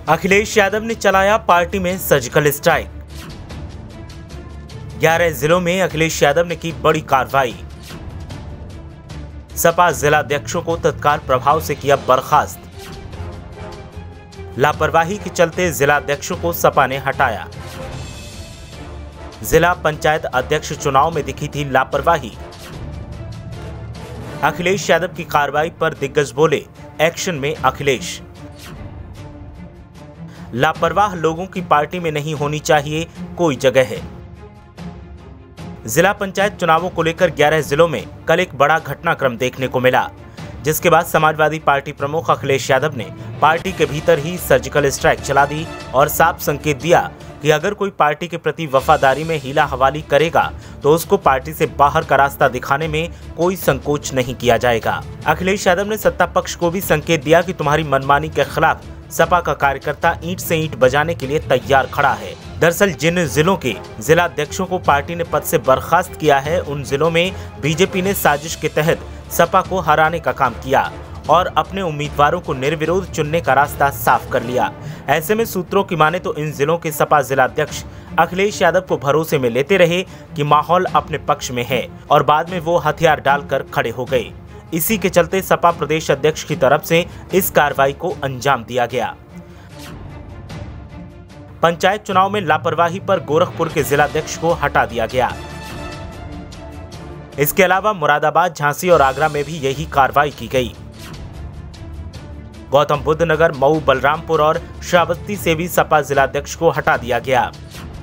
अखिलेश यादव ने चलाया पार्टी में सर्जिकल स्ट्राइक। 11 जिलों में अखिलेश यादव ने की बड़ी कार्रवाई। सपा जिलाध्यक्षों को तत्काल प्रभाव से किया बर्खास्त। लापरवाही के चलते जिलाध्यक्षों को सपा ने हटाया। जिला पंचायत अध्यक्ष चुनाव में दिखी थी लापरवाही। अखिलेश यादव की कार्रवाई पर दिग्गज बोले, एक्शन में अखिलेश। लापरवाह लोगों की पार्टी में नहीं होनी चाहिए कोई जगह है। जिला पंचायत चुनावों को लेकर 11 जिलों में कल एक बड़ा घटनाक्रम देखने को मिला, जिसके बाद समाजवादी पार्टी प्रमुख अखिलेश यादव ने पार्टी के भीतर ही सर्जिकल स्ट्राइक चला दी और साफ संकेत दिया कि अगर कोई पार्टी के प्रति वफादारी में हीला हवाली करेगा तो उसको पार्टी से बाहर का रास्ता दिखाने में कोई संकोच नहीं किया जाएगा। अखिलेश यादव ने सत्ता पक्ष को भी संकेत दिया कि तुम्हारी मनमानी के खिलाफ सपा का कार्यकर्ता ईंट से ईंट बजाने के लिए तैयार खड़ा है। दरअसल जिन जिलों के जिलाध्यक्षों को पार्टी ने पद से बर्खास्त किया है, उन जिलों में बीजेपी ने साजिश के तहत सपा को हराने का काम किया और अपने उम्मीदवारों को निर्विरोध चुनने का रास्ता साफ कर लिया। ऐसे में सूत्रों की माने तो इन जिलों के सपा जिलाध्यक्ष अखिलेश यादव को भरोसे में लेते रहे कि माहौल अपने पक्ष में है और बाद में वो हथियार डालकर खड़े हो गए। इसी के चलते सपा प्रदेश अध्यक्ष की तरफ से इस कार्रवाई को अंजाम दिया गया। पंचायत चुनाव में लापरवाही पर गोरखपुर के जिलाध्यक्ष को हटा दिया गया। इसके अलावा मुरादाबाद, झांसी और आगरा में भी यही कार्रवाई की गई। गौतम बुद्ध नगर, मऊ, बलरामपुर और श्रावस्ती से भी सपा जिलाध्यक्ष को हटा दिया गया।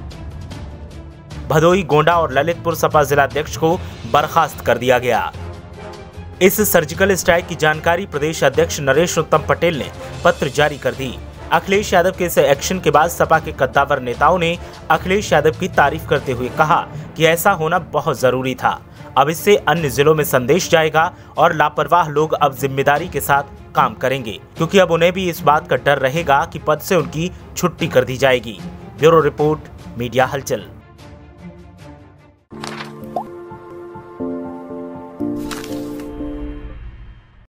भदोई, गोंडा और ललितपुर सपा जिलाध्यक्ष को बर्खास्त कर दिया गया। इस सर्जिकल स्ट्राइक की जानकारी प्रदेश अध्यक्ष नरेश उत्तम पटेल ने पत्र जारी कर दी। अखिलेश यादव के इस एक्शन के बाद सपा के कद्दावर नेताओं ने अखिलेश यादव की तारीफ करते हुए कहा कि ऐसा होना बहुत जरूरी था। अब इससे अन्य जिलों में संदेश जाएगा और लापरवाह लोग अब जिम्मेदारी के साथ काम करेंगे, क्योंकि अब उन्हें भी इस बात का डर रहेगा कि पद से उनकी छुट्टी कर दी जाएगी। ब्यूरो रिपोर्ट, मीडिया हलचल।